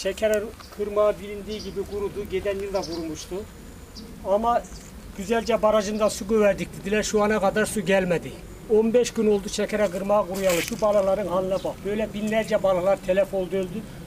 Çekere kırmağı bilindiği gibi kurudu. Geçen yıl da kurumuştu. Ama Güzelce barajından su verdik dediler. Şu ana kadar su gelmedi. 15 gün oldu Çekere kırmağı kuruyalı. Şu balıkların haline bak. Böyle binlerce balıklar telef oldu, öldü.